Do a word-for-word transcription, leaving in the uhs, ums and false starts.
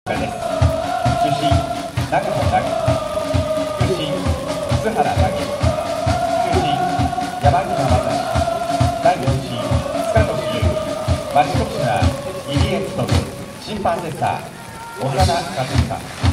です。主審、長野投げ。副審、津原投げ。副審、山島正史。第四審、塚越優。マッチコミショナー、入江勉。審判セッター、長田和久。